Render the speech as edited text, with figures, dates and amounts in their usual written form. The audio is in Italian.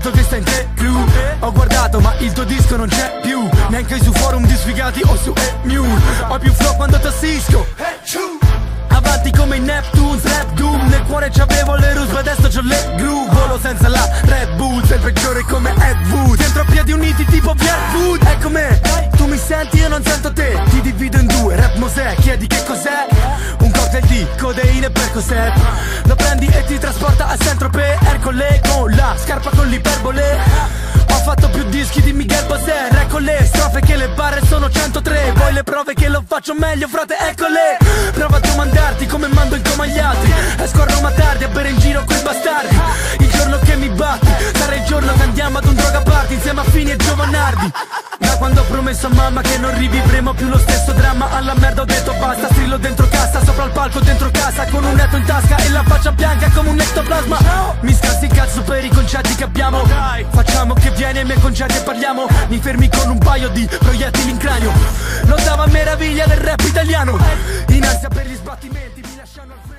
detto che stai in te crew. Ho guardato ma il tuo disco non c'è più, neanche su forum di sfigati o su E-Mule. Ho più flow quando t'assisco, avanti come i Neptunes, rap doom. Nel cuore c'avevo le ruspe, adesso c'ho le gru. Volo senza la Red Bull, sei il peggiore come Ed Wood. Dentro a piedi uniti tipo Pierre Wood. Ecco me, tu mi senti, io non sento te. Ti divido in due, rap Mosè, chiedi che cos'è. Un cocktail di codeine e Percocet. Lo prendi e ti trasporta a Saint-Tropez. Ercole con la scarpa con l'iperbole. Ho fatto più dischi di Miguel Bosé. Ecco le strofe che le barre sono 103. Poi le prove che lo faccio meglio, frate, eccole. Prova a domandarti come mando in coma gli altri. Esco a Roma tardi a bere in giro quei bastardi. Il giorno che mi batti sarà il giorno che andiamo ad un droga party insieme a Fini e Giovanardi. Da quando ho promesso a mamma che non rivivremo più lo stesso dramma, alla merda ho detto basta. Strillo dentro cassa, sopra il palco dentro casa, con un netto in tasca e la faccia bianca come un ectoplasma. Mi scassi il cazzo per i concetti che abbiamo. Facciamo che vieni ai miei concerti e parliamo. Mi fermi con un paio di proiettili in cranio. L'ottava meraviglia del rap italiano. In ansia per gli sbattimenti mi lasciano al